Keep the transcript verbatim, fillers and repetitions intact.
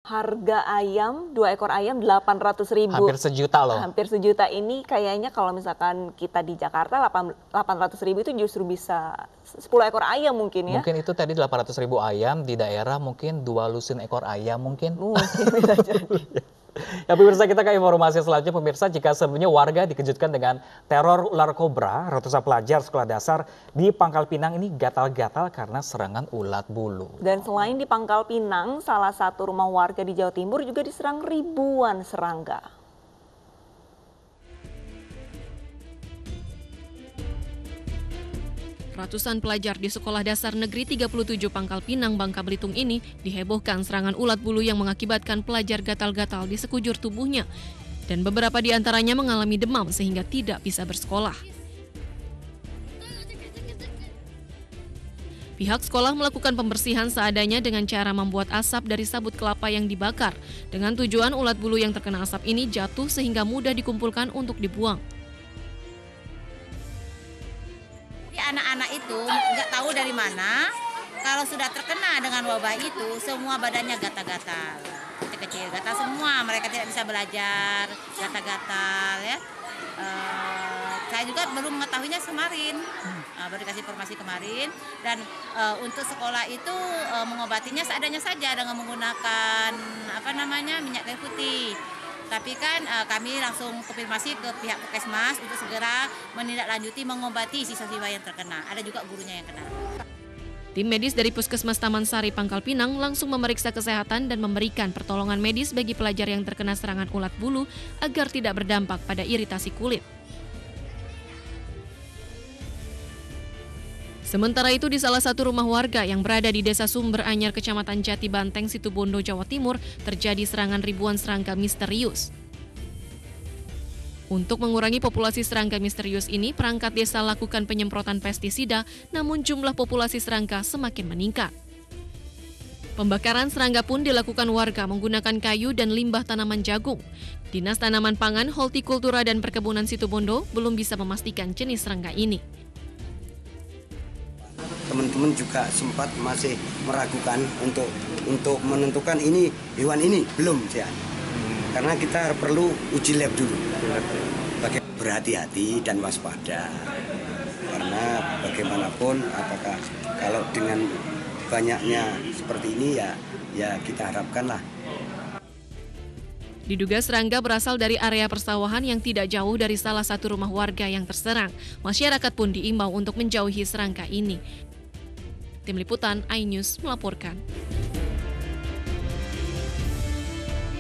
Harga ayam, dua ekor ayam delapan ratus ribu. Hampir sejuta loh. Hampir sejuta ini kayaknya kalau misalkan kita di Jakarta delapan ratus ribu itu justru bisa sepuluh ekor ayam mungkin ya. Mungkin itu tadi delapan ratus ribu ayam, di daerah mungkin dua lusin ekor ayam mungkin. Mungkin bisa jadi. Ya pemirsa, kita ke informasi selanjutnya. Pemirsa, jika sebelumnya warga dikejutkan dengan teror ular kobra, ratusan pelajar sekolah dasar di Pangkal Pinang ini gatal-gatal karena serangan ulat bulu. Dan selain di Pangkal Pinang, salah satu rumah warga di Jawa Timur juga diserang ribuan serangga. Ratusan pelajar di Sekolah Dasar Negeri tiga puluh tujuh Pangkal Pinang, Bangka Belitung ini dihebohkan serangan ulat bulu yang mengakibatkan pelajar gatal-gatal di sekujur tubuhnya. Dan beberapa di antaranya mengalami demam sehingga tidak bisa bersekolah. Pihak sekolah melakukan pembersihan seadanya dengan cara membuat asap dari sabut kelapa yang dibakar. Dengan tujuan ulat bulu yang terkena asap ini jatuh sehingga mudah dikumpulkan untuk dibuang. Anak-anak itu nggak tahu dari mana, kalau sudah terkena dengan wabah itu, semua badannya gatal-gatal. Kecil-kecil, gatal semua, mereka tidak bisa belajar, gatal-gatal ya. Uh, saya juga belum mengetahuinya kemarin, uh, baru dikasih informasi kemarin. Dan uh, untuk sekolah itu uh, mengobatinya seadanya saja dengan menggunakan apa namanya minyak kayu putih. Tapi kan uh, kami langsung konfirmasi ke pihak Puskesmas untuk segera menindaklanjuti mengobati siswa-siswa yang terkena. Ada juga gurunya yang kena. Tim medis dari Puskesmas Taman Sari Pangkal Pinang langsung memeriksa kesehatan dan memberikan pertolongan medis bagi pelajar yang terkena serangan ulat bulu agar tidak berdampak pada iritasi kulit. Sementara itu di salah satu rumah warga yang berada di Desa Sumber Anyar, Kecamatan Jati Banteng, Situbondo, Jawa Timur, terjadi serangan ribuan serangga misterius. Untuk mengurangi populasi serangga misterius ini, perangkat desa lakukan penyemprotan pestisida, namun jumlah populasi serangga semakin meningkat. Pembakaran serangga pun dilakukan warga menggunakan kayu dan limbah tanaman jagung. Dinas Tanaman Pangan, Hortikultura dan Perkebunan Situbondo belum bisa memastikan jenis serangga ini. Teman-teman juga sempat masih meragukan untuk untuk menentukan ini hewan ini belum ya, karena kita perlu uji lab dulu. Berhati-hati dan waspada, karena bagaimanapun apakah kalau dengan banyaknya seperti ini ya ya kita harapkanlah. Diduga serangga berasal dari area persawahan yang tidak jauh dari salah satu rumah warga yang terserang. Masyarakat pun diimbau untuk menjauhi serangga ini. Tim Liputan iNews melaporkan.